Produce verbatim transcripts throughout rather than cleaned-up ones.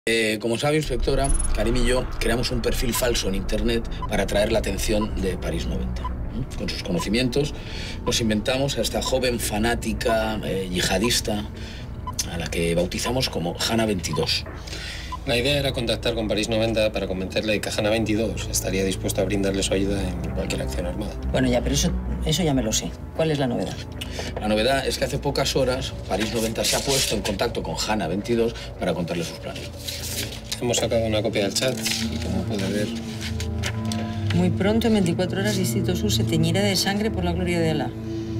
Eh, como sabe, inspectora, Karim y yo creamos un perfil falso en Internet para atraer la atención de París noventa. ¿Mm? Con sus conocimientos nos inventamos a esta joven fanática eh, yihadista a la que bautizamos como Hanna veintidós. La idea era contactar con París noventa para convencerle de que Hanna veintidós estaría dispuesto a brindarle su ayuda en cualquier acción armada. Bueno, ya, pero eso, eso ya me lo sé. ¿Cuál es la novedad? La novedad es que hace pocas horas París noventa se ha puesto en contacto con Hanna veintidós para contarle sus planes. Hemos sacado una copia del chat y, como puede ver... Muy pronto, en veinticuatro horas, Distrito Sur se teñirá de sangre por la gloria de Alá.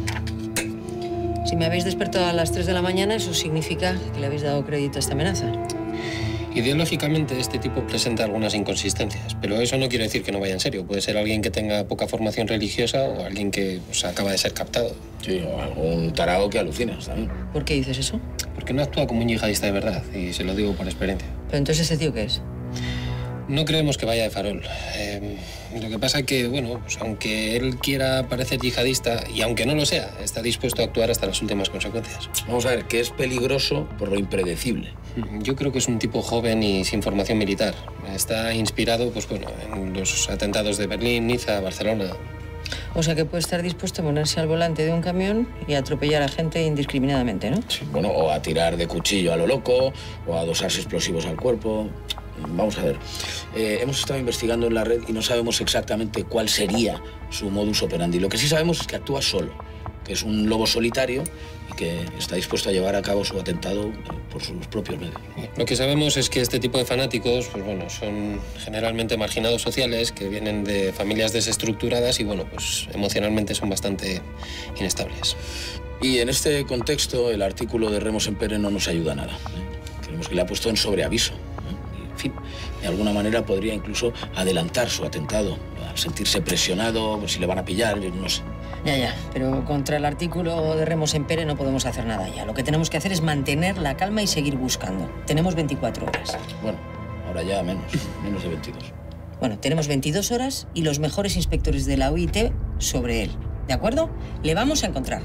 Si me habéis despertado a las tres de la mañana, eso significa que le habéis dado crédito a esta amenaza. Ideológicamente, este tipo presenta algunas inconsistencias, pero eso no quiere decir que no vaya en serio. Puede ser alguien que tenga poca formación religiosa o alguien que pues, acaba de ser captado. Sí, o algún tarao que alucinas también. ¿Por qué dices eso? Porque no actúa como un yihadista de verdad, y se lo digo por experiencia. Pero entonces, ¿ese tío qué es? No creemos que vaya de farol. Eh, lo que pasa es que, bueno, pues aunque él quiera parecer yihadista, y aunque no lo sea, está dispuesto a actuar hasta las últimas consecuencias. Vamos a ver, que es peligroso por lo impredecible. Yo creo que es un tipo joven y sin formación militar. Está inspirado, pues bueno, en los atentados de Berlín, Niza, Barcelona. O sea, que puede estar dispuesto a ponerse al volante de un camión y atropellar a gente indiscriminadamente, ¿no? Sí, bueno, o a tirar de cuchillo a lo loco, o a dosarse explosivos al cuerpo. Vamos a ver, eh, hemos estado investigando en la red y no sabemos exactamente cuál sería su modus operandi. Lo que sí sabemos es que actúa solo, que es un lobo solitario y que está dispuesto a llevar a cabo su atentado eh, por sus propios medios. Lo que sabemos es que este tipo de fanáticos, pues bueno, son generalmente marginados sociales que vienen de familias desestructuradas y, bueno, pues emocionalmente son bastante inestables. Y en este contexto, el artículo de Remos Empere no nos ayuda a nada. ¿eh? Creemos que le ha puesto en sobreaviso. En fin, de alguna manera podría incluso adelantar su atentado, al sentirse presionado, por si le van a pillar, no sé. Ya, ya, pero contra el artículo de Remos Empere no podemos hacer nada ya. Lo que tenemos que hacer es mantener la calma y seguir buscando. Tenemos veinticuatro horas. Bueno, ahora ya menos, menos de veintidós. Bueno, tenemos veintidós horas y los mejores inspectores de la O I T sobre él. ¿De acuerdo? Le vamos a encontrar.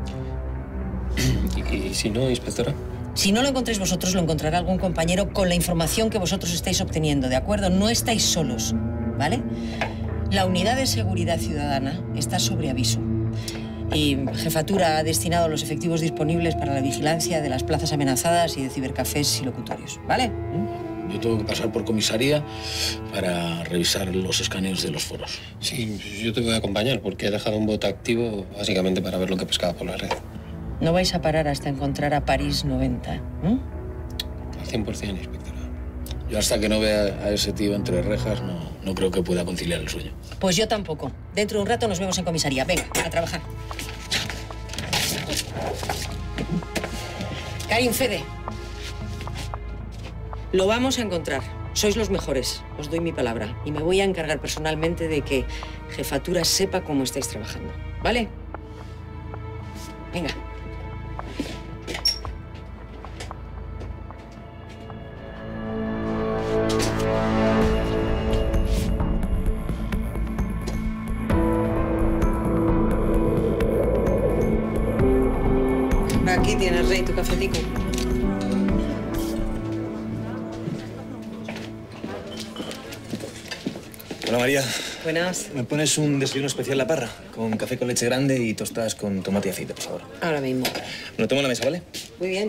¿Y, y si no, inspectora? Si no lo encontráis vosotros, lo encontrará algún compañero con la información que vosotros estáis obteniendo, ¿de acuerdo? No estáis solos, ¿vale? La Unidad de Seguridad Ciudadana está sobre aviso. Y Jefatura ha destinado los efectivos disponibles para la vigilancia de las plazas amenazadas y de cibercafés y locutorios, ¿vale? Yo tengo que pasar por comisaría para revisar los escaneos de los foros. Sí, yo te voy a acompañar porque he dejado un bot activo básicamente para ver lo que pescaba por la red. No vais a parar hasta encontrar a París noventa, ¿no? Al cien por cien, inspectora. Yo hasta que no vea a ese tío entre rejas no, no creo que pueda conciliar el sueño. Pues yo tampoco. Dentro de un rato nos vemos en comisaría. Venga, a trabajar. Karim, Fede. Lo vamos a encontrar. Sois los mejores, os doy mi palabra. Y me voy a encargar personalmente de que Jefatura sepa cómo estáis trabajando, ¿vale? Venga. Aquí tienes, Rey, tu cafetico. Hola, María. Buenas. ¿Me pones un desayuno especial La Parra? Con café con leche grande y tostadas con tomate y aceite, por favor. Ahora mismo. Me lo tomo en la mesa, ¿vale? Muy bien.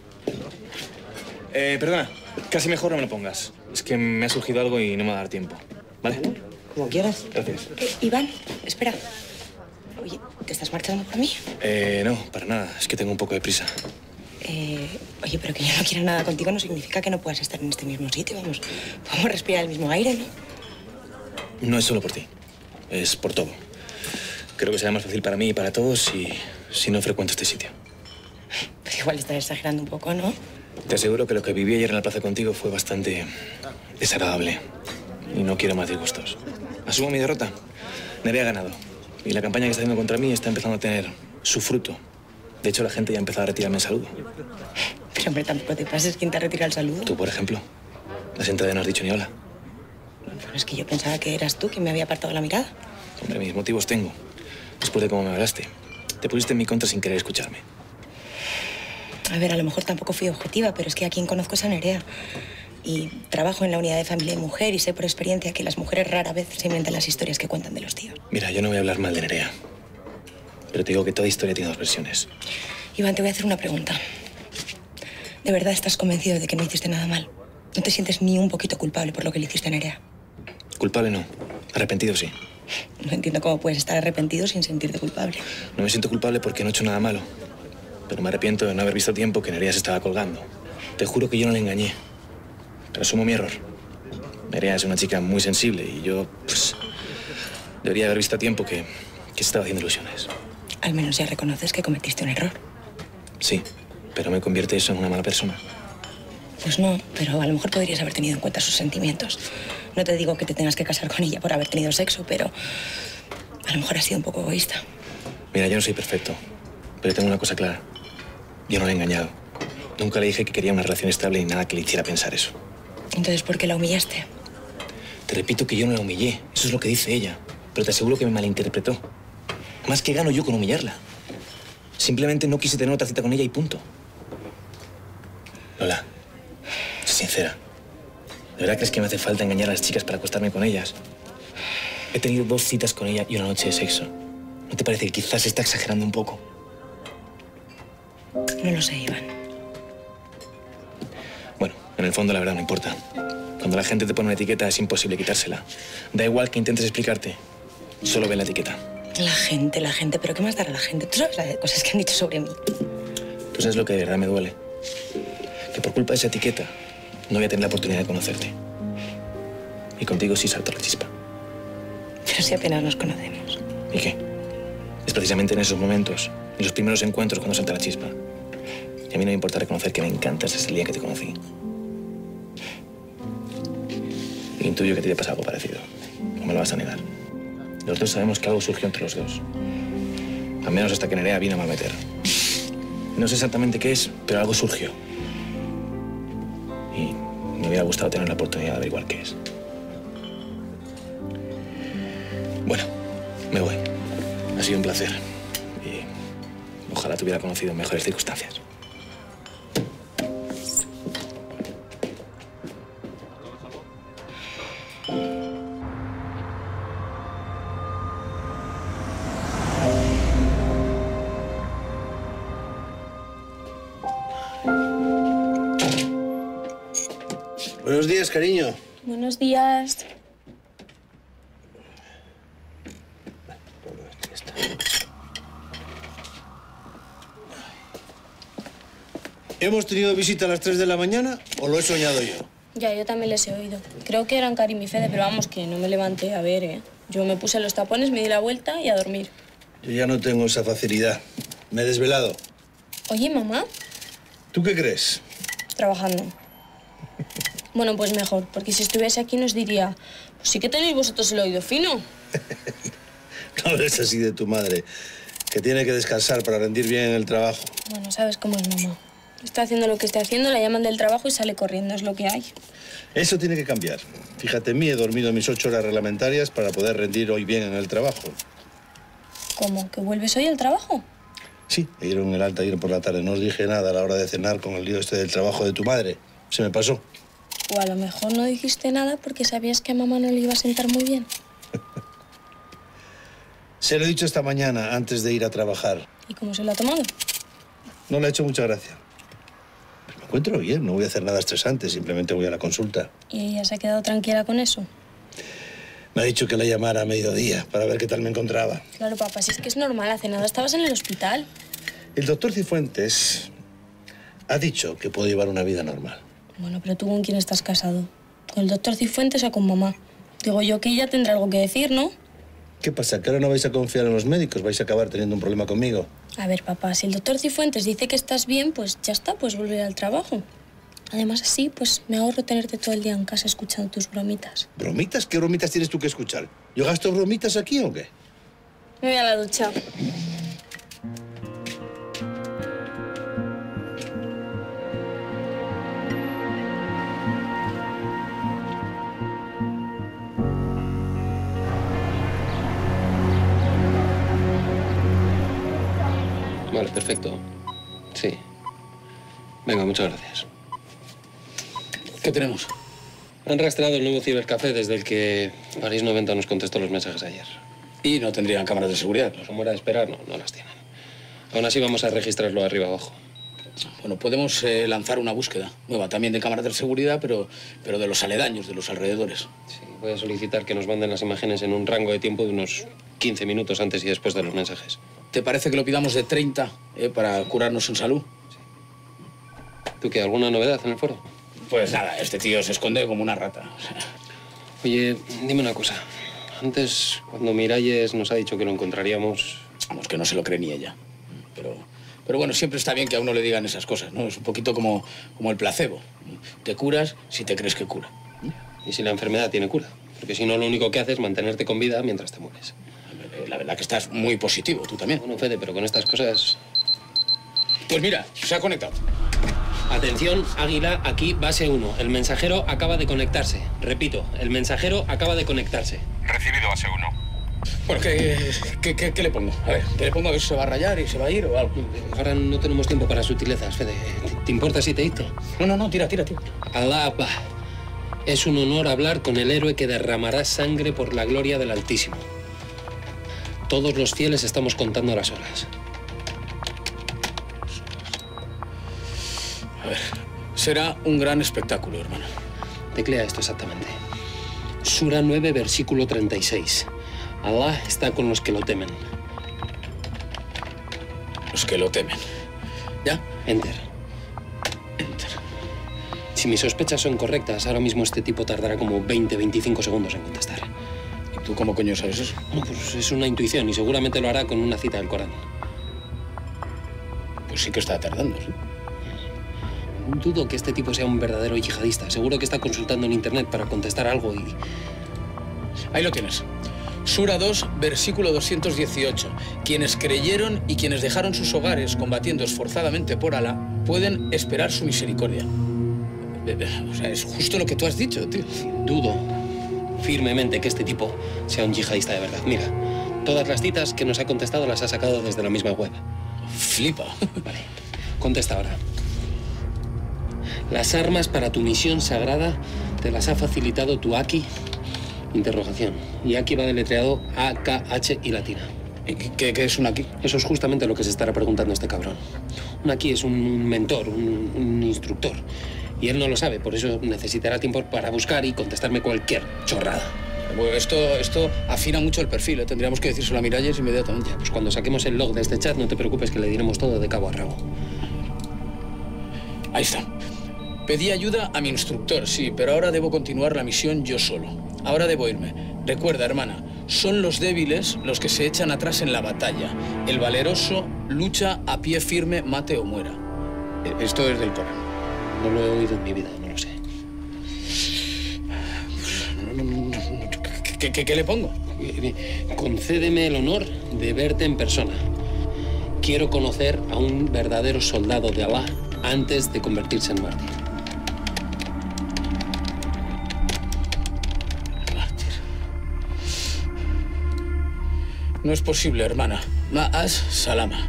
Eh, perdona, casi mejor no me lo pongas. Es que me ha surgido algo y no me va a dar tiempo. ¿Vale? Bueno, como quieras. Gracias. Eh, Iván, espera. Oye, ¿te estás marchando por mí? Eh, no, para nada. Es que tengo un poco de prisa. Eh, oye, pero que yo no quiera nada contigo no significa que no puedas estar en este mismo sitio. Vamos, podemos respirar el mismo aire, ¿no? No es solo por ti. Es por todo. Creo que será más fácil para mí y para todos si, si no frecuento este sitio. Pues igual estás exagerando un poco, ¿no? Te aseguro que lo que viví ayer en la plaza contigo fue bastante desagradable. Y no quiero más disgustos. Asumo mi derrota. Nerea ha ganado. Y la campaña que está haciendo contra mí está empezando a tener su fruto. De hecho, la gente ya ha empezado a retirarme el saludo. Pero, hombre, tampoco te pases. ¿Quién te retira el saludo? Tú, por ejemplo. La sentada no has dicho ni hola. Bueno, es que yo pensaba que eras tú quien me había apartado la mirada. Hombre, mis motivos tengo. Después de cómo me hablaste. Te pusiste en mi contra sin querer escucharme. A ver, a lo mejor tampoco fui objetiva, pero es que a quien conozco es a Nerea. Y trabajo en la unidad de familia y mujer y sé por experiencia que las mujeres rara vez se inventan las historias que cuentan de los tíos. Mira, yo no voy a hablar mal de Nerea. Pero te digo que toda historia tiene dos versiones. Iván, te voy a hacer una pregunta. ¿De verdad estás convencido de que no hiciste nada mal? ¿No te sientes ni un poquito culpable por lo que le hiciste a Nerea? Culpable no. Arrepentido sí. No entiendo cómo puedes estar arrepentido sin sentirte culpable. No me siento culpable porque no he hecho nada malo. Pero me arrepiento de no haber visto a tiempo que Nerea se estaba colgando. Te juro que yo no le engañé. Pero asumo mi error. Nerea es una chica muy sensible y yo, pues, debería haber visto a tiempo que, que se estaba haciendo ilusiones. Al menos ya reconoces que cometiste un error. Sí, pero me convierte eso en una mala persona. Pues no, pero a lo mejor podrías haber tenido en cuenta sus sentimientos. No te digo que te tengas que casar con ella por haber tenido sexo, pero a lo mejor has sido un poco egoísta. Mira, yo no soy perfecto, pero tengo una cosa clara. Yo no la he engañado. Nunca le dije que quería una relación estable ni nada que le hiciera pensar eso. Entonces, ¿por qué la humillaste? Te repito que yo no la humillé. Eso es lo que dice ella. Pero te aseguro que me malinterpretó. Más que gano yo con humillarla. Simplemente no quise tener otra cita con ella y punto. Lola, sé sincera. ¿De verdad crees que me hace falta engañar a las chicas para acostarme con ellas? He tenido dos citas con ella y una noche de sexo. ¿No te parece que quizás se está exagerando un poco? No lo sé, Iván. Bueno, en el fondo la verdad no importa. Cuando la gente te pone una etiqueta es imposible quitársela. Da igual que intentes explicarte. Solo ve la etiqueta. La gente, la gente. ¿Pero qué más dará la gente? Tú sabes la de cosas que han dicho sobre mí. Tú sabes lo que de verdad me duele. Que por culpa de esa etiqueta no voy a tener la oportunidad de conocerte. Y contigo sí salta la chispa. Pero si apenas nos conocemos. ¿Y qué? Es precisamente en esos momentos, en los primeros encuentros, cuando salta la chispa. Y a mí no me importa reconocer que me encantas desde el día que te conocí. Y intuyo que a ti te pasa algo parecido. No me lo vas a negar. Los dos sabemos que algo surgió entre los dos. Al menos hasta que Nerea vino a malmeter. No sé exactamente qué es, pero algo surgió. Y me hubiera gustado tener la oportunidad de averiguar qué es. Bueno, me voy. Ha sido un placer. Y ojalá te hubiera conocido en mejores circunstancias. Buenos días, cariño. Buenos días. ¿Hemos tenido visita a las tres de la mañana o lo he soñado yo? Ya, yo también les he oído. Creo que eran Karim y Fede, pero vamos, que no me levanté a ver, ¿eh? Yo me puse los tapones, me di la vuelta y a dormir. Yo ya no tengo esa facilidad. Me he desvelado. Oye, mamá. ¿Tú qué crees? Trabajando. Bueno, pues mejor, porque si estuviese aquí nos diría, pues sí que tenéis vosotros el oído fino. No eres así de tu madre, que tiene que descansar para rendir bien en el trabajo. Bueno, sabes cómo es mamá. Está haciendo lo que está haciendo, la llaman del trabajo y sale corriendo, es lo que hay. Eso tiene que cambiar. Fíjate en mí, he dormido mis ocho horas reglamentarias para poder rendir hoy bien en el trabajo. ¿Cómo? ¿Que vuelves hoy al trabajo? Sí, ayer en el alta, ayer por la tarde. No os dije nada a la hora de cenar con el lío este del trabajo de tu madre. Se me pasó. O a lo mejor no dijiste nada porque sabías que a mamá no le iba a sentar muy bien. Se lo he dicho esta mañana, antes de ir a trabajar. ¿Y cómo se lo ha tomado? No le ha hecho mucha gracia. Pues me encuentro bien, no voy a hacer nada estresante, simplemente voy a la consulta. ¿Y ella se ha quedado tranquila con eso? Me ha dicho que la llamara a mediodía para ver qué tal me encontraba. Claro, papá, si es que es normal, hace nada estabas en el hospital. El doctor Cifuentes ha dicho que puedo llevar una vida normal. Bueno, pero ¿tú con quién estás casado? ¿Con el doctor Cifuentes o con mamá? Digo yo que ella tendrá algo que decir, ¿no? ¿Qué pasa? ¿Que ahora no vais a confiar en los médicos? ¿Vais a acabar teniendo un problema conmigo? A ver, papá, si el doctor Cifuentes dice que estás bien, pues ya está, pues volver al trabajo. Además, así, pues me ahorro tenerte todo el día en casa escuchando tus bromitas. ¿Bromitas? ¿Qué bromitas tienes tú que escuchar? ¿Yo gasto bromitas aquí o qué? Me voy a la ducha. Vale, perfecto. Sí. Venga, muchas gracias. ¿Qué tenemos? Han rastreado el nuevo cibercafé desde el que París noventa nos contestó los mensajes ayer. Y no tendrían cámaras de seguridad. Pues como era de esperar, no, no las tienen. Aún así vamos a registrarlo arriba abajo. Bueno, podemos eh, lanzar una búsqueda nueva también de cámaras de seguridad, pero, pero de los aledaños, de los alrededores. Sí, voy a solicitar que nos manden las imágenes en un rango de tiempo de unos quince minutos antes y después de los mensajes. ¿Te parece que lo pidamos de treinta eh, para curarnos en salud? Sí. ¿Tú qué? ¿Alguna novedad en el foro? Pues nada, este tío se esconde como una rata. O sea. Oye, dime una cosa. Antes, cuando Miralles nos ha dicho que lo encontraríamos... Vamos, que no se lo cree ni ella. Pero, pero bueno, siempre está bien que a uno le digan esas cosas, ¿no? Es un poquito como, como el placebo. Te curas si te crees que cura. ¿Y si la enfermedad tiene cura? Porque si no, lo único que hace es mantenerte con vida mientras te mueres. La verdad que estás muy positivo, tú también. Bueno, Fede, pero con estas cosas... Pues mira, se ha conectado. Atención, Águila, aquí base uno. El mensajero acaba de conectarse. Repito, el mensajero acaba de conectarse. Recibido, base uno. Bueno, ¿qué, qué, qué, qué le pongo? A ver, ¿qué le pongo? A ver si se va a rayar y se va a ir o algo. Ahora no tenemos tiempo para sutilezas, Fede. ¿Te importa si te dicto? No, no, no, tira, tira, tira. Alá Akbar. Es un honor hablar con el héroe que derramará sangre por la gloria del Altísimo. Todos los fieles estamos contando las horas. A ver, será un gran espectáculo, hermano. Teclea esto exactamente. Sura nueve, versículo treinta y seis. Alá está con los que lo temen. Los que lo temen. ¿Ya? Enter. Enter. Si mis sospechas son correctas, ahora mismo este tipo tardará como veinte, veinticinco segundos en contestar. ¿Y tú cómo coño sabes eso? Bueno, pues es una intuición y seguramente lo hará con una cita del Corán. Pues sí que está tardando, ¿sí? Dudo que este tipo sea un verdadero yihadista. Seguro que está consultando en internet para contestar algo y... Ahí lo tienes. Sura dos, versículo doscientos dieciocho. Quienes creyeron y quienes dejaron sus hogares combatiendo esforzadamente por Alá pueden esperar su misericordia. O sea, es justo lo que tú has dicho, tío. Dudo firmemente que este tipo sea un yihadista de verdad. Mira, todas las citas que nos ha contestado las ha sacado desde la misma web. Flipa. Vale, contesta ahora. Las armas para tu misión sagrada te las ha facilitado tu Aki. Interrogación. Y aquí va deletreado A K H y latina. ¿Qué, qué es un Aki? Eso es justamente lo que se estará preguntando este cabrón. Un Aki es un mentor, un, un instructor. Y él no lo sabe, por eso necesitará tiempo para buscar y contestarme cualquier chorrada. Bueno, esto, esto afina mucho el perfil, ¿eh? Tendríamos que decírselo a Miralles inmediatamente. Ya, pues cuando saquemos el log de este chat, no te preocupes que le diremos todo de cabo a rabo. Ahí está. Pedí ayuda a mi instructor, sí, pero ahora debo continuar la misión yo solo. Ahora debo irme. Recuerda, hermana, son los débiles los que se echan atrás en la batalla. El valeroso lucha a pie firme, mate o muera. Esto es del Corán. No lo he oído en mi vida, no lo sé. ¿Qué, qué, qué le pongo? Concédeme el honor de verte en persona. Quiero conocer a un verdadero soldado de Alá antes de convertirse en mártir. No es posible, hermana. Ma'as salama.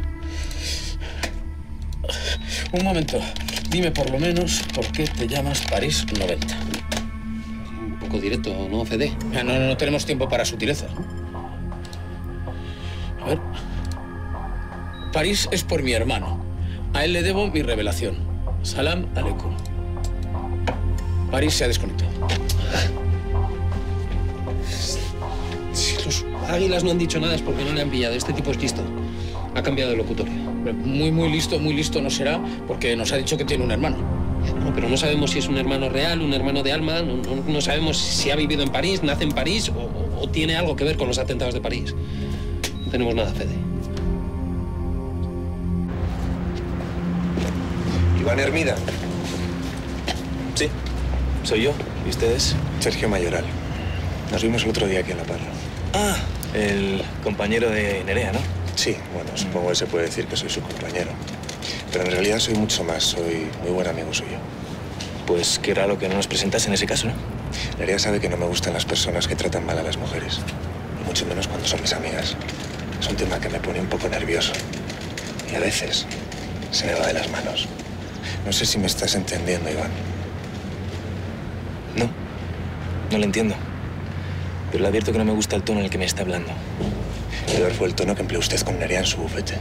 Un momento. Dime por lo menos por qué te llamas París noventa. Un poco directo, ¿no, Fede? No, no, no tenemos tiempo para sutilezas, ¿no? A ver. París es por mi hermano. A él le debo mi revelación. Salam aleikum. París se ha desconectado. Si los águilas no han dicho nada es porque no le han pillado. Este tipo es listo. Ha cambiado de locutorio. Muy, muy listo, muy listo no será porque nos ha dicho que tiene un hermano. No, pero no sabemos si es un hermano real, un hermano de alma. No, no, no sabemos si ha vivido en París, nace en París o, o, o tiene algo que ver con los atentados de París. No tenemos nada, Fede. Iván Hermida. Sí, soy yo. ¿Y ustedes? Sergio Mayoral. Nos vimos el otro día aquí en La Parra. Ah, el compañero de Nerea, ¿no? Sí, bueno, supongo que se puede decir que soy su compañero. Pero en realidad soy mucho más, soy muy buen amigo suyo. Pues qué raro que no nos presentase en ese caso, ¿no? Nerea sabe que no me gustan las personas que tratan mal a las mujeres. Y mucho menos cuando son mis amigas. Es un tema que me pone un poco nervioso. Y a veces se me va de las manos. No sé si me estás entendiendo, Iván. No, No lo entiendo. Pero le advierto que no me gusta el tono en el que me está hablando. Peor fue el tono que empleó usted con Nerea en su bufete.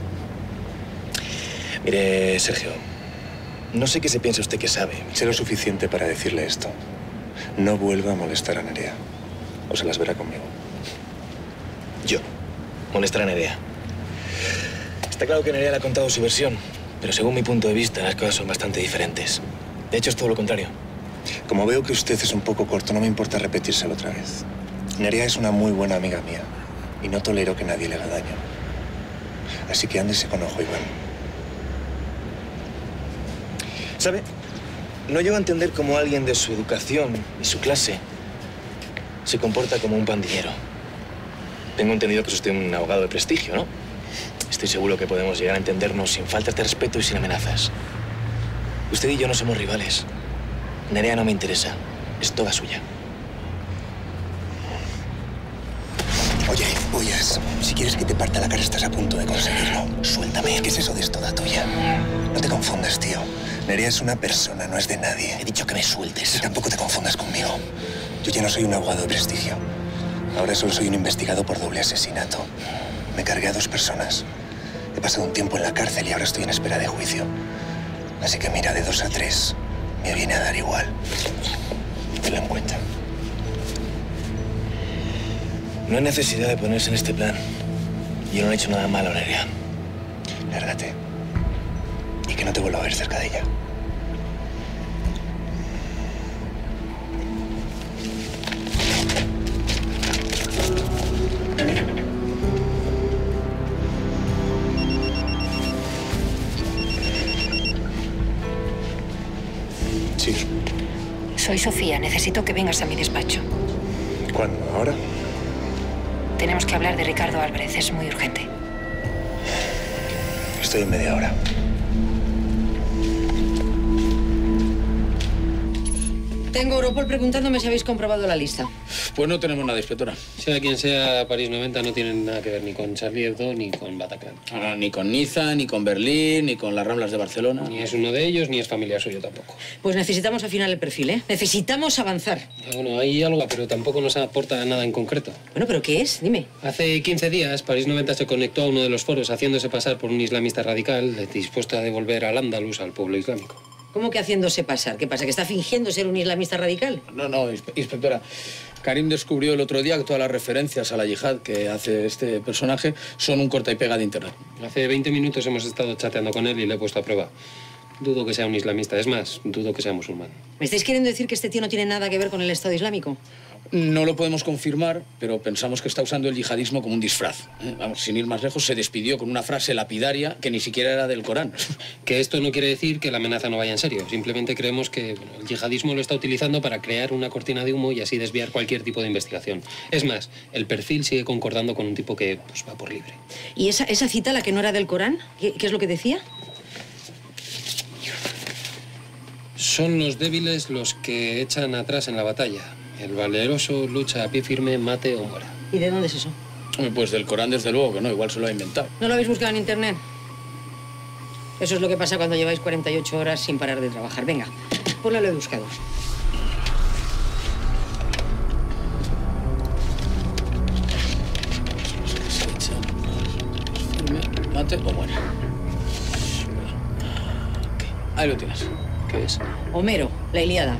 Mire, Sergio, no sé qué se piensa usted que sabe. Sé lo suficiente para decirle esto. No vuelva a molestar a Nerea. O se las verá conmigo. Yo. Molestar a Nerea. Está claro que Nerea le ha contado su versión, pero según mi punto de vista las cosas son bastante diferentes. De hecho, es todo lo contrario. Como veo que usted es un poco corto, no me importa repetírselo otra vez. Nerea es una muy buena amiga mía y no tolero que nadie le haga daño. Así que ándese con ojo, Iván. ¿Sabe? No llego a entender cómo alguien de su educación y su clase se comporta como un pandillero. Tengo entendido que es usted un abogado de prestigio, ¿no? Estoy seguro que podemos llegar a entendernos sin faltas de respeto y sin amenazas. Usted y yo no somos rivales. Nerea no me interesa. Es toda suya. Oye, huyas. Si quieres que te parta la cara, estás a punto de conseguirlo. Suéltame. ¿Qué es eso de es toda tuya? No te confundas, tío. Nerea es una persona, no es de nadie. He dicho que me sueltes. Y tampoco te confundas conmigo. Yo ya no soy un abogado de prestigio. Ahora solo soy un investigado por doble asesinato. Me cargué a dos personas. He pasado un tiempo en la cárcel y ahora estoy en espera de juicio. Así que mira, de dos a tres, me viene a dar igual. Tenlo en cuenta. No hay necesidad de ponerse en este plan. Yo no he hecho nada malo, Nerea. Lárgate. Y que no te vuelva a ver cerca de ella. Sí. Soy Sofía. Necesito que vengas a mi despacho. ¿Cuándo? ¿Ahora? Tenemos que hablar de Ricardo Álvarez. Es muy urgente. Estoy en media hora. Tengo Europol preguntándome si habéis comprobado la lista. Pues no tenemos nada, inspectora. Sea quien sea, París noventa no tienen nada que ver ni con Charlie Hebdo ni con Bataclan. No, no, ni con Niza, ni con Berlín, ni con las Ramblas de Barcelona. Ni es uno de ellos, ni es familiar suyo tampoco. Pues necesitamos afinar el perfil, ¿eh? Necesitamos avanzar. Bueno, hay algo, pero tampoco nos aporta nada en concreto. Bueno, ¿pero qué es? Dime. Hace quince días, París noventa se conectó a uno de los foros haciéndose pasar por un islamista radical dispuesto a devolver al Andalus al pueblo islámico. ¿Cómo que haciéndose pasar? ¿Qué pasa? ¿Que está fingiendo ser un islamista radical? No, no, inspectora. Karim descubrió el otro día que todas las referencias a la yihad que hace este personaje son un corta y pega de internet. Hace veinte minutos hemos estado chateando con él y le he puesto a prueba. Dudo que sea un islamista. Es más, dudo que sea musulmán. ¿Me estáis queriendo decir que este tío no tiene nada que ver con el Estado Islámico? No lo podemos confirmar, pero pensamos que está usando el yihadismo como un disfraz. ¿eh? Vamos, sin ir más lejos, se despidió con una frase lapidaria que ni siquiera era del Corán. Que esto no quiere decir que la amenaza no vaya en serio. Simplemente creemos que bueno, el yihadismo lo está utilizando para crear una cortina de humo y así desviar cualquier tipo de investigación. Es más, el perfil sigue concordando con un tipo que pues, va por libre. ¿Y esa, esa cita, la que no era del Corán? ¿Qué, qué es lo que decía? Son los débiles los que echan atrás en la batalla. El valeroso lucha a pie firme, mate o muera. ¿Y de dónde es eso? Pues del Corán, desde luego que no, igual se lo ha inventado. ¿No lo habéis buscado en internet? Eso es lo que pasa cuando lleváis cuarenta y ocho horas sin parar de trabajar. Venga, ponlo, lo he buscado. Mate o muera. Ahí lo tienes. ¿Qué es? Homero, la Ilíada.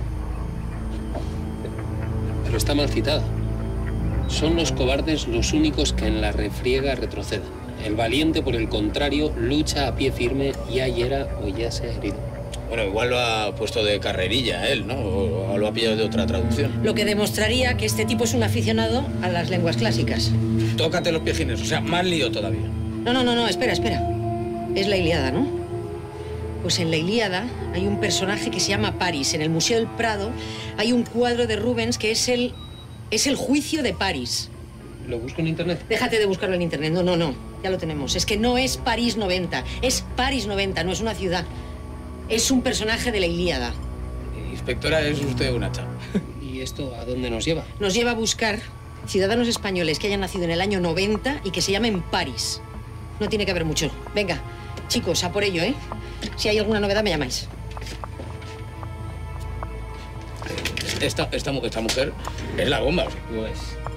Pero está mal citada. Son los cobardes los únicos que en la refriega retroceden. El valiente, por el contrario, lucha a pie firme, ya hiera o ya se ha herido. Bueno, igual lo ha puesto de carrerilla él, ¿no? O lo ha pillado de otra traducción. Lo que demostraría que este tipo es un aficionado a las lenguas clásicas. Tócate los piejines, o sea, más lío todavía. No, no, no, no, espera, espera. Es la Ilíada, ¿no? Pues en la Ilíada hay un personaje que se llama París. En el Museo del Prado hay un cuadro de Rubens que es el, es el juicio de París. ¿Lo busco en internet? Déjate de buscarlo en internet. No, no, no. Ya lo tenemos. Es que no es París noventa. Es París noventa, no es una ciudad. Es un personaje de la Ilíada. Inspectora, es usted una chava. ¿Y esto a dónde nos lleva? Nos lleva a buscar ciudadanos españoles que hayan nacido en el año noventa y que se llamen París. No tiene que haber mucho. Venga, chicos, a por ello, ¿eh? Si hay alguna novedad, me llamáis. esta, esta, esta mujer es la bomba. Pues...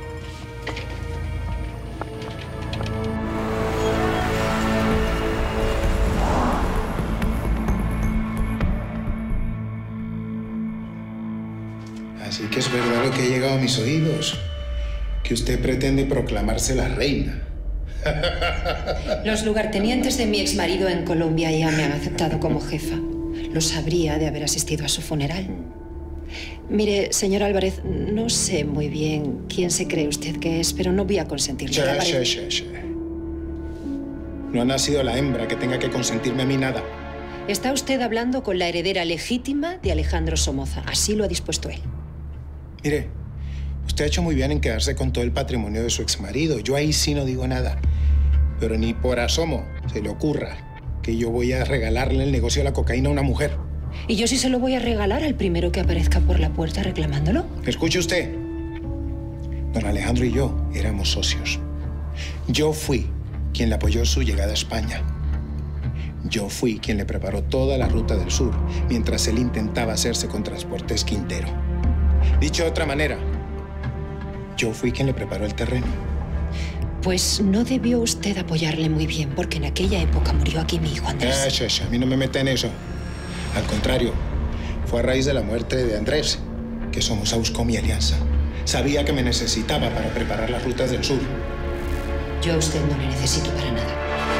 Así que es verdad lo que ha llegado a mis oídos, que usted pretende proclamarse la reina. Los lugartenientes de mi exmarido en Colombia ya me han aceptado como jefa. Lo sabría de haber asistido a su funeral. Mire, señor Álvarez, no sé muy bien quién se cree usted que es, pero no voy a consentirle. Che, che, che, che. No ha nacido la hembra que tenga que consentirme a mí nada. Está usted hablando con la heredera legítima de Alejandro Somoza. Así lo ha dispuesto él. Mire, usted ha hecho muy bien en quedarse con todo el patrimonio de su exmarido. Yo ahí sí no digo nada. Pero ni por asomo se le ocurra que yo voy a regalarle el negocio de la cocaína a una mujer. Y yo sí se lo voy a regalar al primero que aparezca por la puerta reclamándolo. Escuche usted. Don Alejandro y yo éramos socios. Yo fui quien le apoyó su llegada a España. Yo fui quien le preparó toda la ruta del sur mientras él intentaba hacerse con Transportes Quintero. Dicho de otra manera, yo fui quien le preparó el terreno. Pues no debió usted apoyarle muy bien, porque en aquella época murió aquí mi hijo Andrés. Eh, che, che, a mí no me mete en eso. Al contrario, fue a raíz de la muerte de Andrés que Somoza buscó mi alianza. Sabía que me necesitaba para preparar las rutas del sur. Yo a usted no le necesito para nada.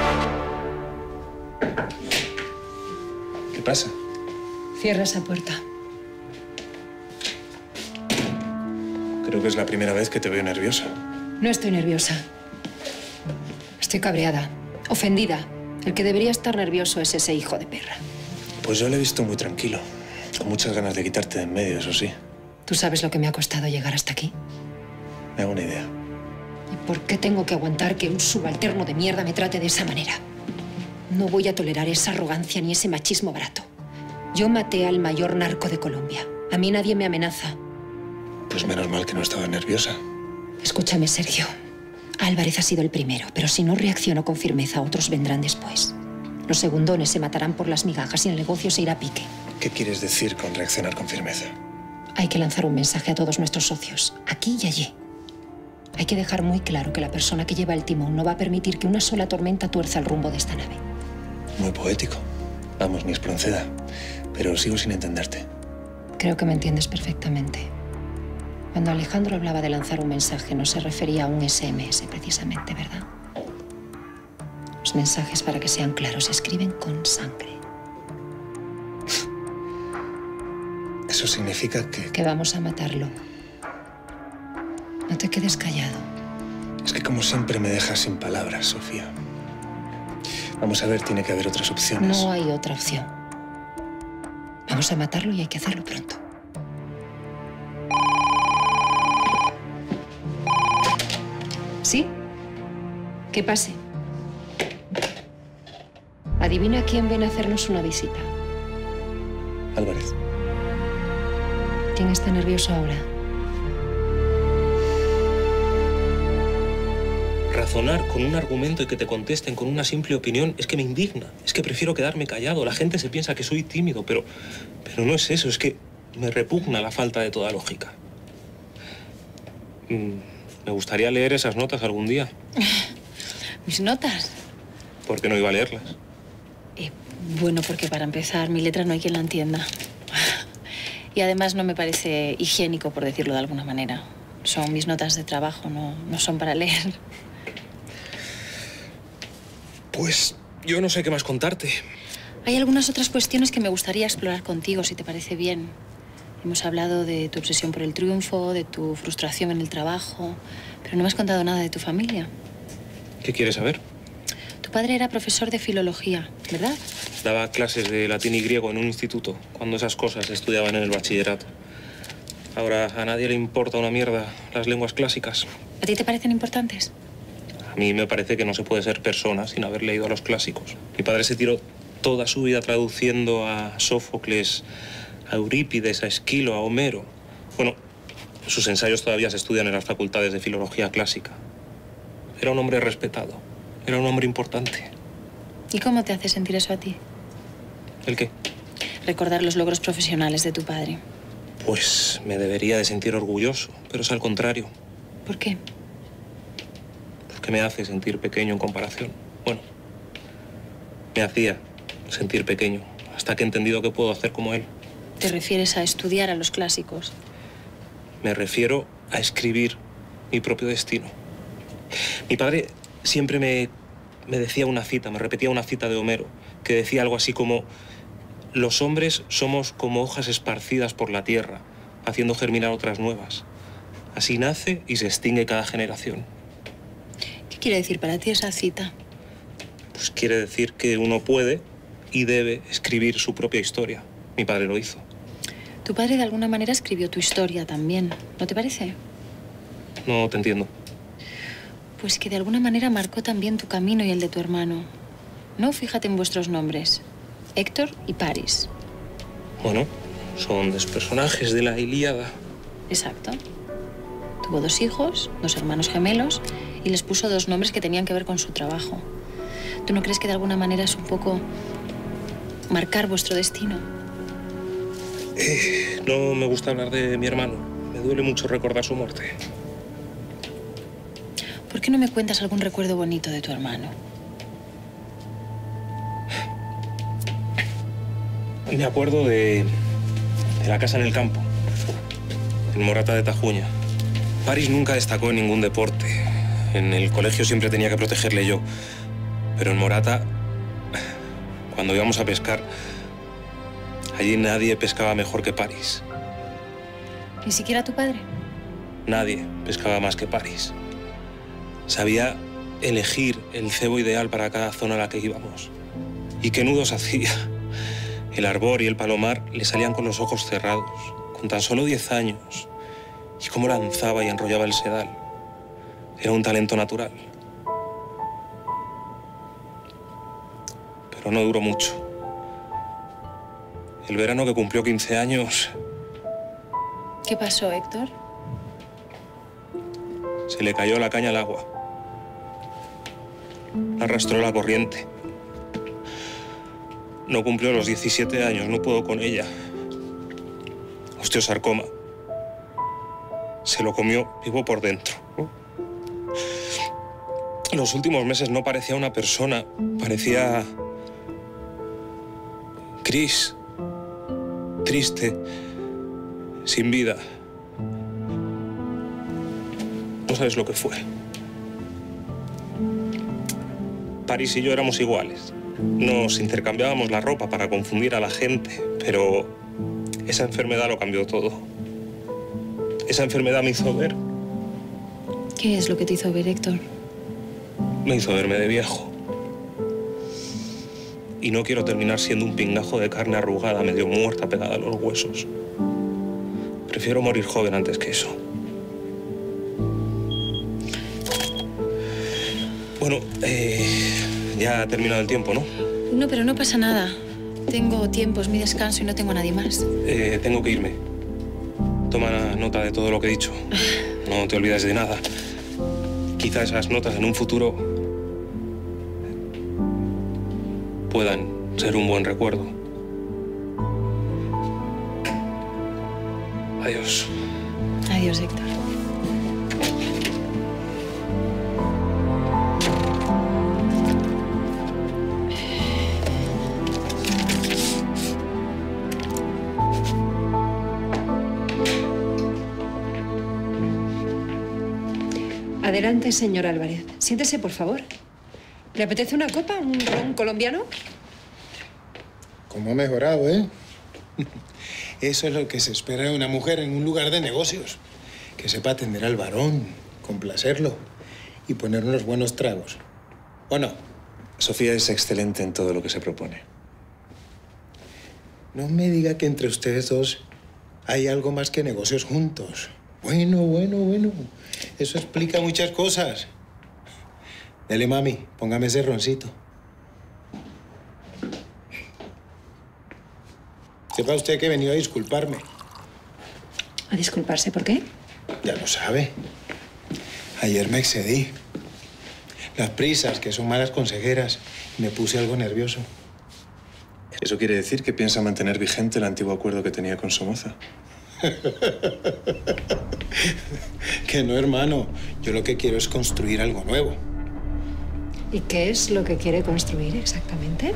¿Qué pasa? Cierra esa puerta. Creo que es la primera vez que te veo nerviosa. No estoy nerviosa. Estoy cabreada, ofendida. El que debería estar nervioso es ese hijo de perra. Pues yo le he visto muy tranquilo, con muchas ganas de quitarte de en medio, eso sí. ¿Tú sabes lo que me ha costado llegar hasta aquí? Me hago una idea. ¿Y por qué tengo que aguantar que un subalterno de mierda me trate de esa manera? No voy a tolerar esa arrogancia ni ese machismo barato. Yo maté al mayor narco de Colombia. A mí nadie me amenaza. Pues menos mal que no estaba nerviosa. Escúchame, Sergio. Álvarez ha sido el primero, pero si no reacciono con firmeza, otros vendrán después. Los segundones se matarán por las migajas y el negocio se irá a pique. ¿Qué quieres decir con reaccionar con firmeza? Hay que lanzar un mensaje a todos nuestros socios, aquí y allí. Hay que dejar muy claro que la persona que lleva el timón no va a permitir que una sola tormenta tuerza el rumbo de esta nave. Muy poético. Vamos, ni Espronceda. Pero sigo sin entenderte. Creo que me entiendes perfectamente. Cuando Alejandro hablaba de lanzar un mensaje, no se refería a un ese eme ese precisamente, ¿verdad? Los mensajes, para que sean claros, se escriben con sangre. Eso significa que... Que vamos a matarlo. No te quedes callado. Es que como siempre me dejas sin palabras, Sofía. Vamos a ver, tiene que haber otras opciones. No hay otra opción. Vamos a matarlo y hay que hacerlo pronto. ¿Sí? Que pase. Adivina quién viene a hacernos una visita. Álvarez. ¿Quién está nervioso ahora? Razonar con un argumento y que te contesten con una simple opinión es que me indigna. Es que prefiero quedarme callado. La gente se piensa que soy tímido, pero, pero no es eso. Es que me repugna la falta de toda lógica. Mm. Me gustaría leer esas notas algún día. ¿Mis notas? ¿Por qué no iba a leerlas? Eh, bueno, porque para empezar, mi letra no hay quien la entienda. Y además no me parece higiénico, por decirlo de alguna manera. Son mis notas de trabajo, no, no son para leer. Pues yo no sé qué más contarte. Hay algunas otras cuestiones que me gustaría explorar contigo, si te parece bien. Hemos hablado de tu obsesión por el triunfo, de tu frustración en el trabajo, pero no me has contado nada de tu familia. ¿Qué quieres saber? Tu padre era profesor de filología, ¿verdad? Daba clases de latín y griego en un instituto, cuando esas cosas se estudiaban en el bachillerato. Ahora a nadie le importa una mierda las lenguas clásicas. ¿A ti te parecen importantes? A mí me parece que no se puede ser persona sin haber leído a los clásicos. Mi padre se tiró toda su vida traduciendo a Sófocles, a Eurípides, a Esquilo, a Homero. Bueno, sus ensayos todavía se estudian en las facultades de filología clásica. Era un hombre respetado, era un hombre importante. ¿Y cómo te hace sentir eso a ti? ¿El qué? Recordar los logros profesionales de tu padre. Pues me debería de sentir orgulloso, pero es al contrario. ¿Por qué? Porque me hace sentir pequeño en comparación. Bueno, me hacía sentir pequeño, hasta que he entendido que puedo hacer como él. ¿Te refieres a estudiar a los clásicos? Me refiero a escribir mi propio destino. Mi padre siempre me, me decía una cita, me repetía una cita de Homero, que decía algo así como: los hombres somos como hojas esparcidas por la tierra, haciendo germinar otras nuevas. Así nace y se extingue cada generación. ¿Qué quiere decir para ti esa cita? Pues quiere decir que uno puede y debe escribir su propia historia. Mi padre lo hizo. Tu padre de alguna manera escribió tu historia también, ¿no te parece? No te entiendo. Pues que de alguna manera marcó también tu camino y el de tu hermano. No, fíjate en vuestros nombres. Héctor y Paris. Bueno, son dos personajes de la Ilíada. Exacto. Tuvo dos hijos, dos hermanos gemelos, y les puso dos nombres que tenían que ver con su trabajo. ¿Tú no crees que de alguna manera es un poco marcar vuestro destino? Eh, no me gusta hablar de mi hermano. Me duele mucho recordar su muerte. ¿Por qué no me cuentas algún recuerdo bonito de tu hermano? Me acuerdo de, de la casa en el campo, en Morata de Tajuña. Paris nunca destacó en ningún deporte. En el colegio siempre tenía que protegerle yo. Pero en Morata, cuando íbamos a pescar, allí nadie pescaba mejor que Paris. ¿Ni siquiera tu padre? Nadie pescaba más que Paris. Sabía elegir el cebo ideal para cada zona a la que íbamos. ¿Y qué nudos hacía? El arbor y el palomar le salían con los ojos cerrados, con tan solo diez años. Y cómo lanzaba y enrollaba el sedal. Era un talento natural. Pero no duró mucho. El verano que cumplió quince años... ¿Qué pasó, Héctor? Se le cayó la caña al agua. La arrastró la corriente. No cumplió los diecisiete años, no pudo con ella. Osteosarcoma. Se lo comió vivo por dentro. En los últimos meses no parecía una persona, parecía... gris, triste, sin vida. No sabes lo que fue. Paris y yo éramos iguales. Nos intercambiábamos la ropa para confundir a la gente, pero esa enfermedad lo cambió todo. Esa enfermedad me hizo ver. ¿Qué es lo que te hizo ver, Héctor? Me hizo verme de viejo. Y no quiero terminar siendo un pingajo de carne arrugada, medio muerta, pegada a los huesos. Prefiero morir joven antes que eso. Bueno, eh, ya ha terminado el tiempo, ¿no? No, pero no pasa nada. Tengo tiempo, es mi descanso y no tengo a nadie más. Eh, tengo que irme. Toma nota de todo lo que he dicho. No te olvides de nada. Quizá esas notas en un futuro puedan ser un buen recuerdo. Adiós. Adiós, Héctor. Adelante, señor Álvarez. Siéntese, por favor. ¿Le apetece una copa? ¿Un ron colombiano? ¿Cómo ha mejorado, eh? Eso es lo que se espera de una mujer en un lugar de negocios. Que sepa atender al varón, complacerlo y poner unos buenos tragos. ¿O no? Sofía es excelente en todo lo que se propone. No me diga que entre ustedes dos hay algo más que negocios juntos. Bueno, bueno, bueno. Eso explica muchas cosas. Dele, mami, póngame ese roncito. Sepa usted que he venido a disculparme. ¿A disculparse por qué? Ya lo sabe. Ayer me excedí. Las prisas, que son malas consejeras, me puse algo nervioso. ¿Eso quiere decir que piensa mantener vigente el antiguo acuerdo que tenía con Somoza? Que no, hermano. Yo lo que quiero es construir algo nuevo. ¿Y qué es lo que quiere construir exactamente?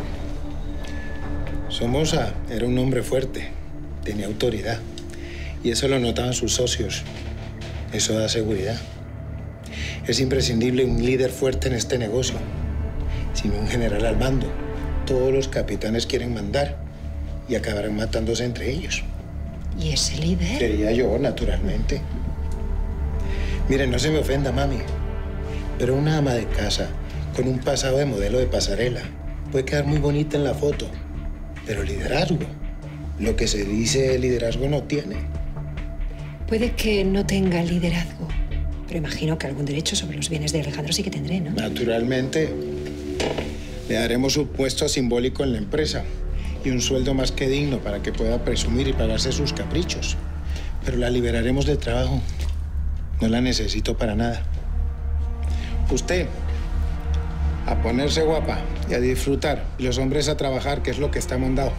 Somoza era un hombre fuerte, tenía autoridad. Y eso lo notaban sus socios. Eso da seguridad. Es imprescindible un líder fuerte en este negocio. Sin un general al mando, todos los capitanes quieren mandar y acabarán matándose entre ellos. ¿Y ese líder? Sería yo, naturalmente. Miren, no se me ofenda, mami, pero una ama de casa con un pasado de modelo de pasarela puede quedar muy bonita en la foto, pero liderazgo, lo que se dice liderazgo no tiene. Puede que no tenga liderazgo, pero imagino que algún derecho sobre los bienes de Alejandro sí que tendré, ¿no? Naturalmente, le daremos un puesto simbólico en la empresa y un sueldo más que digno para que pueda presumir y pagarse sus caprichos. Pero la liberaremos del trabajo. No la necesito para nada. Usted, a ponerse guapa y a disfrutar, y los hombres a trabajar, que es lo que está mondado.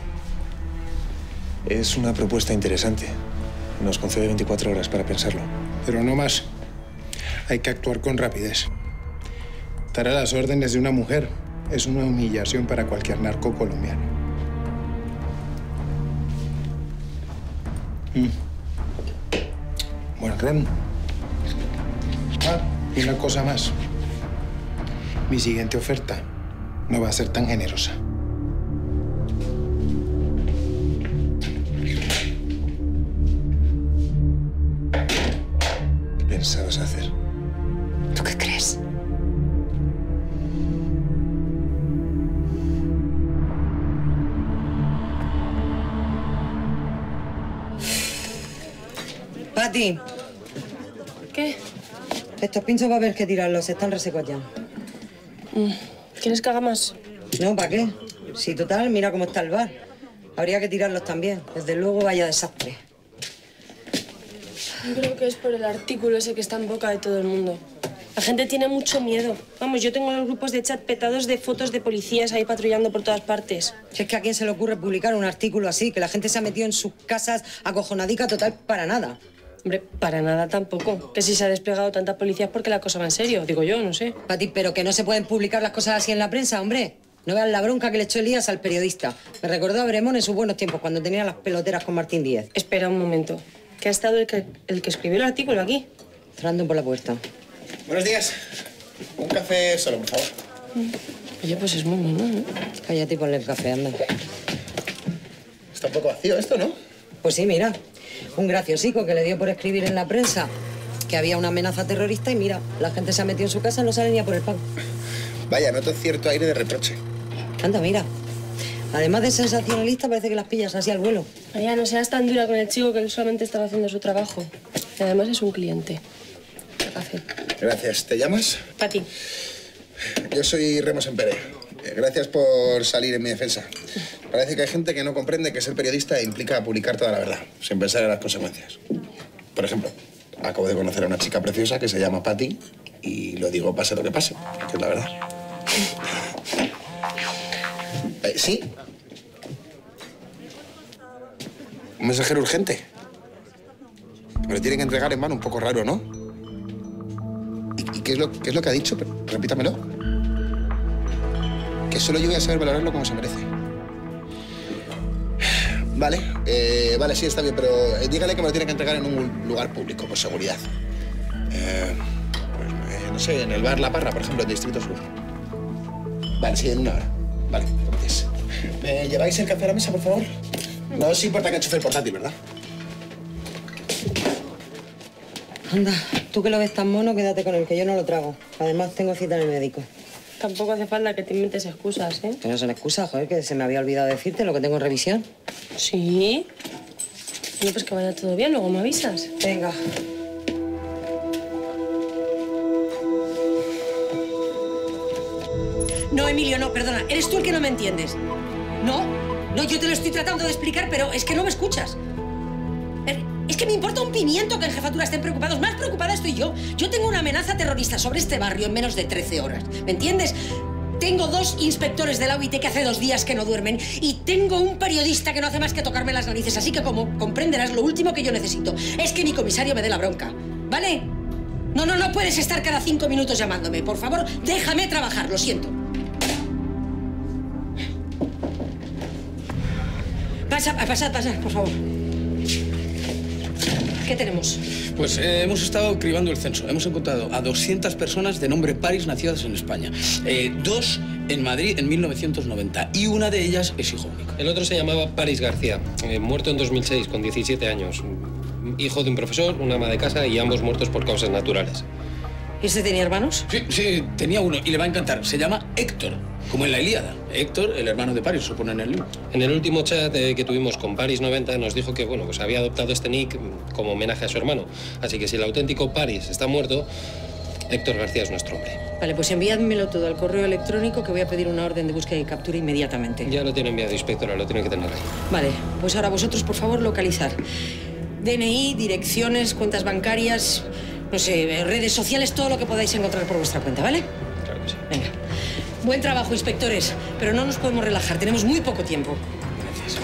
Es una propuesta interesante. Nos concede veinticuatro horas para pensarlo. Pero no más. Hay que actuar con rapidez. Estar a las órdenes de una mujer es una humillación para cualquier narco colombiano. Mm. Buen ron. Ah, y una cosa más. Mi siguiente oferta no va a ser tan generosa. ¿Qué pensabas hacer? ¿Tú qué crees? Pati. ¿Qué? Estos pinchos va a haber que tirarlos, están resecos ya. Mm. ¿Quieres que haga más? No, ¿para qué? Si total, mira cómo está el bar. Habría que tirarlos también. Desde luego, vaya desastre. Yo creo que es por el artículo ese que está en boca de todo el mundo. La gente tiene mucho miedo. Vamos, yo tengo los grupos de chat petados de fotos de policías ahí patrullando por todas partes. Si es que a quién se le ocurre publicar un artículo así, que la gente se ha metido en sus casas acojonadica total para nada. Hombre, para nada tampoco. Que si se ha desplegado tanta policía es porque la cosa va en serio, digo yo, no sé. Pati, pero que no se pueden publicar las cosas así en la prensa, hombre. No veas la bronca que le echó Elías al periodista. Me recordó a Bremón en sus buenos tiempos, cuando tenía las peloteras con Martín Díez. Espera un momento. Que ha estado el que, el que escribió el artículo aquí. Entrando por la puerta. Buenos días. Un café solo, por favor. Oye, pues es muy bueno, ¿no? Cállate y ponle el café, anda. Está un poco vacío esto, ¿no? Pues sí, mira. Un graciosico que le dio por escribir en la prensa que había una amenaza terrorista y mira, la gente se ha metido en su casa y no sale ni a por el pan. Vaya, noto cierto aire de reproche. Anda, mira. Además de sensacionalista, parece que las pillas así al vuelo. María, no seas tan dura con el chico, que él solamente estaba haciendo su trabajo. Y además es un cliente. Café. Gracias. ¿Te llamas? Pati. Yo soy Remo Sempere. Gracias por salir en mi defensa. Parece que hay gente que no comprende que ser periodista implica publicar toda la verdad, sin pensar en las consecuencias. Por ejemplo, acabo de conocer a una chica preciosa que se llama Patti y lo digo pase lo que pase, que es la verdad. Eh, ¿Sí? Un mensajero urgente. Me lo tienen que entregar en mano, un poco raro, ¿no? ¿Y, y qué, es lo, qué es lo que ha dicho? Repítamelo. Que solo yo voy a saber valorarlo como se merece. Vale, eh, vale, sí, está bien, pero eh, dígale que me lo tiene que entregar en un lugar público, por seguridad. Eh, pues, eh, no sé, en el bar La Parra, por ejemplo, en Distrito Sur. Vale, sí, en una hora. Vale, gracias. ¿Me lleváis el café a la mesa, por favor? No os importa que enchufe el portátil, ¿verdad? Anda, tú que lo ves tan mono, quédate con él, que yo no lo trago. Además, tengo cita en el médico. Tampoco hace falta que te inventes excusas, ¿eh? Que no son excusas, joder, que se me había olvidado decirte lo que tengo en revisión. ¿Sí? No, pues que vaya todo bien, luego me avisas. Venga. No, Emilio, no, perdona. Eres tú el que no me entiendes. No, no, yo te lo estoy tratando de explicar, pero es que no me escuchas. Es que me importa un pimiento que en jefatura estén preocupados. Más preocupada estoy yo. Yo tengo una amenaza terrorista sobre este barrio en menos de trece horas. ¿Me entiendes? Tengo dos inspectores de la O I T que hace dos días que no duermen y tengo un periodista que no hace más que tocarme las narices. Así que, como comprenderás, lo último que yo necesito es que mi comisario me dé la bronca, ¿vale? No, no, no puedes estar cada cinco minutos llamándome. Por favor, déjame trabajar, lo siento. Pasa, pasad, pasad, por favor. ¿Qué tenemos? Pues eh, hemos estado cribando el censo. Hemos encontrado a doscientas personas de nombre Paris nacidas en España. Eh, dos en Madrid en mil novecientos noventa y una de ellas es hijo único. El otro se llamaba Paris García, eh, muerto en dos mil seis con diecisiete años. Hijo de un profesor, una ama de casa y ambos muertos por causas naturales. ¿Y este tenía hermanos? Sí, sí, tenía uno y le va a encantar. Se llama Héctor, como en la Ilíada. Héctor, el hermano de Paris, se pone en el libro. En el último chat eh, que tuvimos con Paris noventa nos dijo que, bueno, pues había adoptado este nick como homenaje a su hermano. Así que si el auténtico Paris está muerto, Héctor García es nuestro hombre. Vale, pues enviádmelo todo al correo electrónico que voy a pedir una orden de búsqueda y captura inmediatamente. Ya lo tiene enviado, inspectora, lo tiene que tener ahí. Vale, pues ahora vosotros, por favor, localizar. D N I, direcciones, cuentas bancarias, no sé, redes sociales, todo lo que podáis encontrar por vuestra cuenta, ¿vale? Claro que sí. Venga. Buen trabajo, inspectores, pero no nos podemos relajar, tenemos muy poco tiempo. Gracias.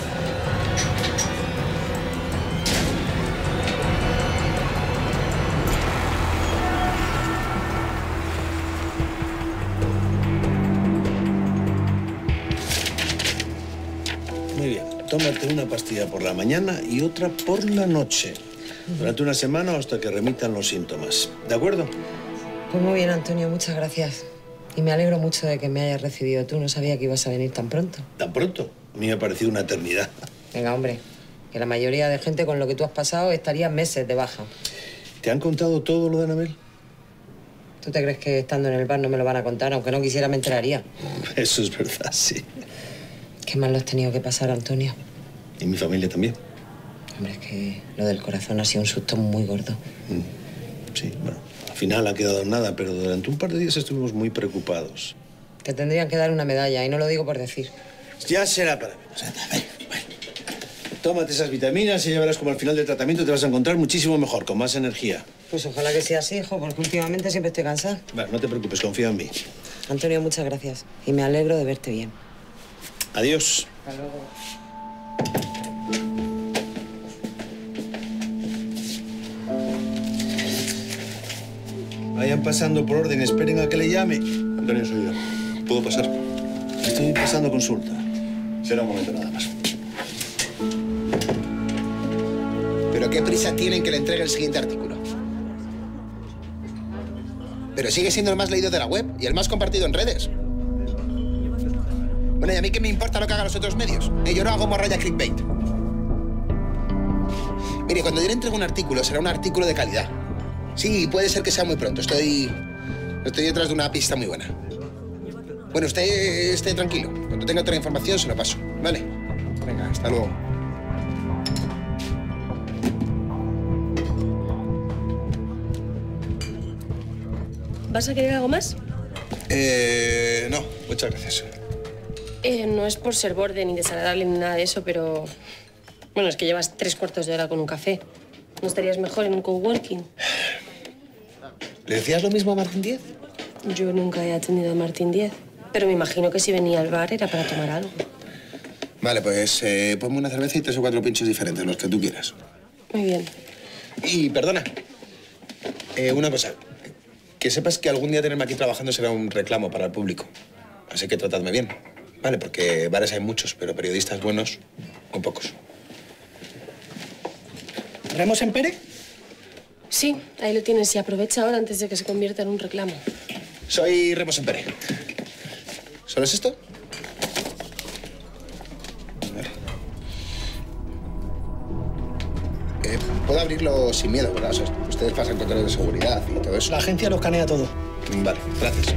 Muy bien. Tómate una pastilla por la mañana y otra por la noche. Durante una semana o hasta que remitan los síntomas. ¿De acuerdo? Pues muy bien, Antonio, muchas gracias. Y me alegro mucho de que me hayas recibido tú. No sabía que ibas a venir tan pronto. ¿Tan pronto? A mí me ha parecido una eternidad. Venga, hombre, que la mayoría de gente con lo que tú has pasado estaría meses de baja. ¿Te han contado todo lo de Anabel? ¿Tú te crees que estando en el bar no me lo van a contar? Aunque no quisiera, me enteraría. Eso es verdad, sí. Qué mal lo has tenido que pasar, Antonio. Y mi familia también. Hombre, es que lo del corazón ha sido un susto muy gordo. Mm. Sí, bueno, al final ha quedado en nada, pero durante un par de días estuvimos muy preocupados. Te tendrían que dar una medalla, y no lo digo por decir. Ya será para menos. Anda, ven, ven. Tómate esas vitaminas y ya verás como al final del tratamiento te vas a encontrar muchísimo mejor, con más energía. Pues ojalá que sea así, hijo, porque últimamente siempre estoy cansada. Bueno, no te preocupes, confía en mí. Antonio, muchas gracias. Y me alegro de verte bien. Adiós. Hasta luego. Vayan pasando por orden, esperen a que le llame. Antonio, soy yo. ¿Puedo pasar? Estoy pasando consulta. Será un momento nada más. ¿Pero qué prisa tienen que le entregue el siguiente artículo? Pero sigue siendo el más leído de la web y el más compartido en redes. Bueno, ¿y a mí qué me importa lo que hagan los otros medios? Eh, yo no hago morralla clickbait. Mire, cuando yo le entrego un artículo, será un artículo de calidad. Sí, puede ser que sea muy pronto. Estoy... Estoy detrás de una pista muy buena. Bueno, usted esté tranquilo. Cuando tenga otra información, se lo paso. ¿Vale? Venga, hasta luego. ¿Vas a querer algo más? Eh... No, muchas gracias. Eh, no es por ser borde ni desagradable ni nada de eso, pero... Bueno, es que llevas tres cuartos de hora con un café. ¿No estarías mejor en un coworking? ¿Le decías lo mismo a Martín Díez? Yo nunca he atendido a Martín Díez, pero me imagino que si venía al bar era para tomar algo. Vale, pues eh, ponme una cerveza y tres o cuatro pinchos diferentes, los que tú quieras. Muy bien. Y perdona, eh, una cosa. Que sepas que algún día tenerme aquí trabajando será un reclamo para el público. Así que tratadme bien, ¿vale? Porque bares hay muchos, pero periodistas buenos, muy pocos. ¿Remos en Pere? Sí, ahí lo tienes y aprovecha ahora antes de que se convierta en un reclamo. Soy Remo Sempere. ¿Solo es esto? A ver. Eh, puedo abrirlo sin miedo, ¿verdad? O sea, ustedes pasan controles de seguridad y todo eso. La agencia lo escanea todo. Vale, gracias.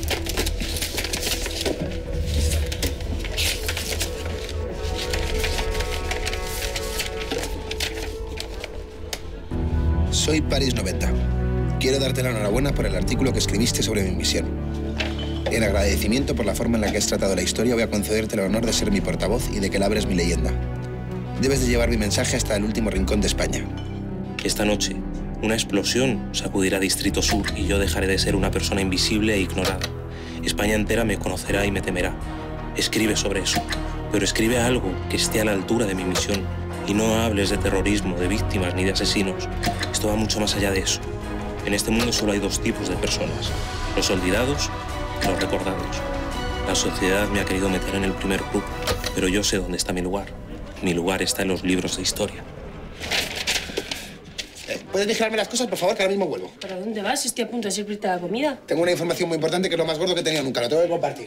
Soy Paris noventa. Quiero darte la enhorabuena por el artículo que escribiste sobre mi misión. En agradecimiento por la forma en la que has tratado la historia, voy a concederte el honor de ser mi portavoz y de que labres mi leyenda. Debes de llevar mi mensaje hasta el último rincón de España. Esta noche, una explosión sacudirá Distrito Sur y yo dejaré de ser una persona invisible e ignorada. España entera me conocerá y me temerá. Escribe sobre eso, pero escribe algo que esté a la altura de mi misión. Y no hables de terrorismo, de víctimas ni de asesinos. Esto va mucho más allá de eso. En este mundo solo hay dos tipos de personas, los olvidados y los recordados. La sociedad me ha querido meter en el primer grupo, pero yo sé dónde está mi lugar. Mi lugar está en los libros de historia. ¿Puedes vigilarme las cosas, por favor, que ahora mismo vuelvo? ¿Para dónde vas? Estoy a punto de servirte la comida. Tengo una información muy importante que es lo más gordo que he tenido nunca. Lo tengo que compartir.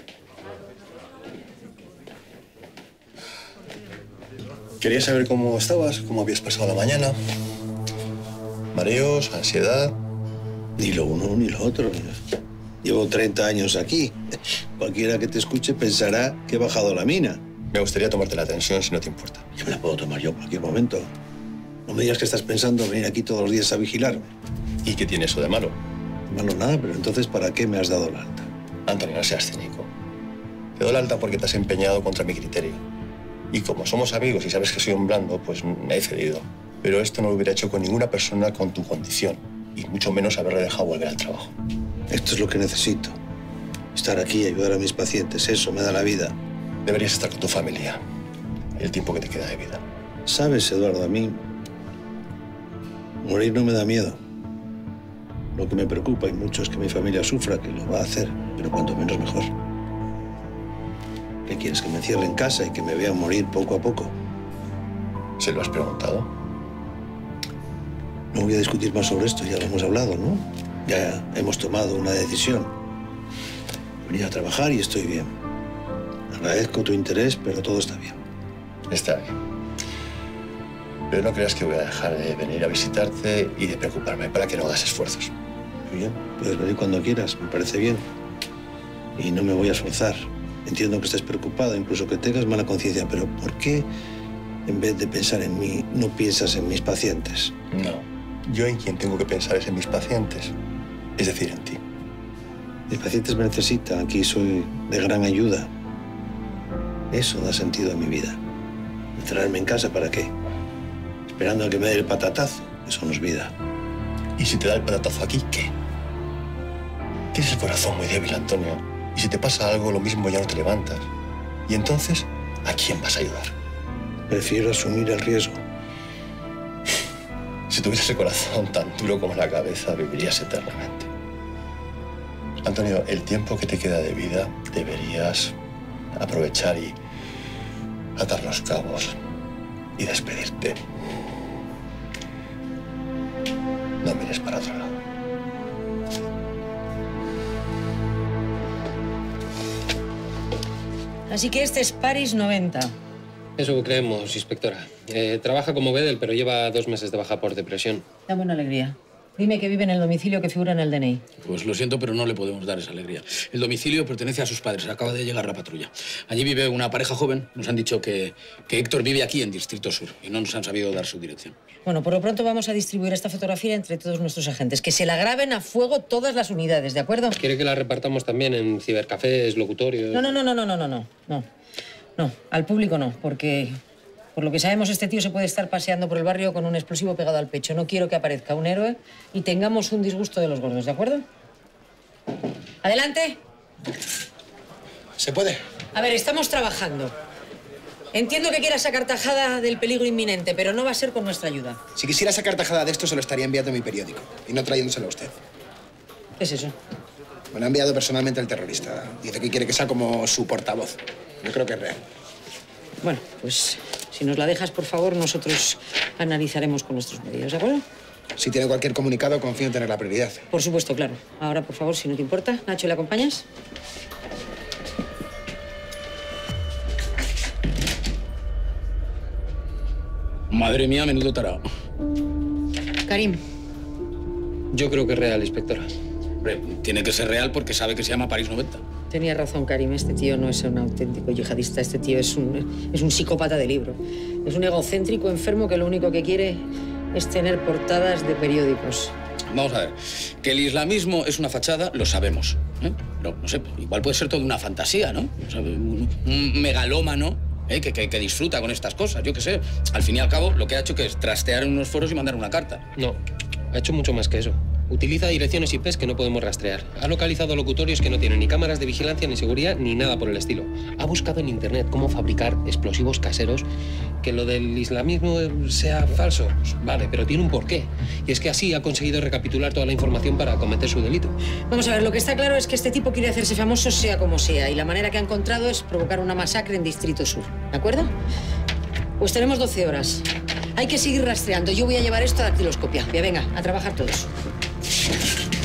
Quería saber cómo estabas, cómo habías pasado la mañana. Mareos, ansiedad. Ni lo uno ni lo otro. Llevo treinta años aquí. Cualquiera que te escuche pensará que he bajado la mina. Me gustaría tomarte la tensión si no te importa. Yo me la puedo tomar yo en cualquier momento. No me digas que estás pensando en venir aquí todos los días a vigilarme. ¿Y qué tiene eso de malo? Malo nada, pero entonces ¿para qué me has dado la alta? Antonio, no seas cínico. Te doy la alta porque te has empeñado contra mi criterio. Y como somos amigos y sabes que soy un blando, pues me he cedido. Pero esto no lo hubiera hecho con ninguna persona con tu condición. Y mucho menos haberle dejado volver al trabajo. Esto es lo que necesito. Estar aquí y ayudar a mis pacientes. Eso me da la vida. Deberías estar con tu familia. El tiempo que te queda de vida. Sabes, Eduardo, a mí morir no me da miedo. Lo que me preocupa y mucho es que mi familia sufra, que lo va a hacer, pero cuanto menos mejor. ¿Qué quieres? ¿Que me encierre en casa y que me vean morir poco a poco? ¿Se lo has preguntado? No voy a discutir más sobre esto, ya lo hemos hablado, ¿no? Ya hemos tomado una decisión. Venir a trabajar y estoy bien. Agradezco tu interés, pero todo está bien. Está bien. Pero no creas que voy a dejar de venir a visitarte y de preocuparme para que no hagas esfuerzos. Muy bien, puedes venir cuando quieras, me parece bien. Y no me voy a esforzar. Entiendo que estés preocupado, incluso que tengas mala conciencia, pero ¿por qué, en vez de pensar en mí, no piensas en mis pacientes? No. Yo en quien tengo que pensar es en mis pacientes. Es decir, en ti. Mis pacientes me necesitan. Aquí soy de gran ayuda. Eso da sentido a mi vida. ¿Encerrarme en casa para qué? Esperando a que me dé el patatazo. Eso no es vida. ¿Y si te da el patatazo aquí, qué? Tienes el corazón muy débil, Antonio. Y si te pasa algo, lo mismo ya no te levantas. Y entonces, ¿a quién vas a ayudar? Prefiero asumir el riesgo. Si tuvieses el corazón tan duro como la cabeza, vivirías eternamente. Antonio, el tiempo que te queda de vida deberías aprovechar y atar los cabos y despedirte. No mires para otro lado. Así que este es Paris noventa. Eso creemos, inspectora. Eh, trabaja como Bedel, pero lleva dos meses de baja por depresión. Dame una alegría. Dime que vive en el domicilio que figura en el D N I. Pues lo siento, pero no le podemos dar esa alegría. El domicilio pertenece a sus padres. Acaba de llegar la patrulla. Allí vive una pareja joven. Nos han dicho que, que Héctor vive aquí, en Distrito Sur, y no nos han sabido dar su dirección. Bueno, por lo pronto vamos a distribuir esta fotografía entre todos nuestros agentes. Que se la graben a fuego todas las unidades, ¿de acuerdo? ¿Quiere que la repartamos también en cibercafés, locutorios? No, no, no, no, no, no, no, no. No, no, al público no, porque... Por lo que sabemos, este tío se puede estar paseando por el barrio con un explosivo pegado al pecho. No quiero que aparezca un héroe y tengamos un disgusto de los gordos, ¿de acuerdo? ¡Adelante! ¿Se puede? A ver, estamos trabajando. Entiendo que quieras sacar tajada del peligro inminente, pero no va a ser con nuestra ayuda. Si quisiera sacar tajada de esto, se lo estaría enviando a mi periódico y no trayéndoselo a usted. ¿Qué es eso? Me lo ha enviado personalmente el terrorista. Dice que quiere que sea como su portavoz. Yo creo que es real. Bueno, pues si nos la dejas, por favor, nosotros analizaremos con nuestros medios, ¿de acuerdo? Si tiene cualquier comunicado, confío en tener la prioridad. Por supuesto, claro. Ahora, por favor, si no te importa, Nacho, ¿le acompañas? Madre mía, menudo tarao. Karim. Yo creo que es real, inspectora. Hombre, tiene que ser real porque sabe que se llama Paris noventa. Tenía razón, Karim. Este tío no es un auténtico yihadista. Este tío es un, es un psicópata de libro. Es un egocéntrico enfermo que lo único que quiere es tener portadas de periódicos. Vamos a ver. Que el islamismo es una fachada, lo sabemos. ¿eh? Pero, no sé, igual puede ser toda una fantasía, ¿no? O sea, un, un megalómano ¿eh? que, que, que disfruta con estas cosas. Yo qué sé. Al fin y al cabo, lo que ha hecho que es trastear en unos foros y mandar una carta. No, ha hecho mucho más que eso. Utiliza direcciones I Pes que no podemos rastrear. Ha localizado locutorios que no tienen ni cámaras de vigilancia, ni seguridad, ni nada por el estilo. Ha buscado en internet cómo fabricar explosivos caseros. Que lo del islamismo sea falso, pues vale, pero tiene un porqué. Y es que así ha conseguido recapitular toda la información para cometer su delito. Vamos a ver, lo que está claro es que este tipo quiere hacerse famoso sea como sea. Y la manera que ha encontrado es provocar una masacre en Distrito Sur. ¿De acuerdo? Pues tenemos doce horas. Hay que seguir rastreando. Yo voy a llevar esto a dactiloscopia. Ya, venga, a trabajar todos.